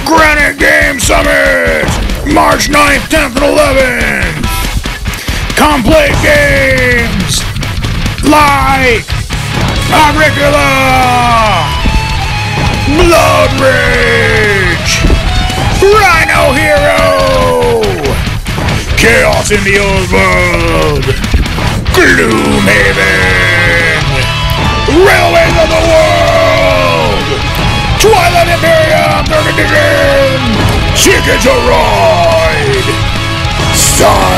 Granite Game Summit, March 9th, 10th, and 11th. Complete games like Auricula, Blood Rage, Rhino Hero, Chaos in the Old World, Gloomhaven, Railways of the World, Twilight Imperium, 30th Edition, Ticket to Ride, Star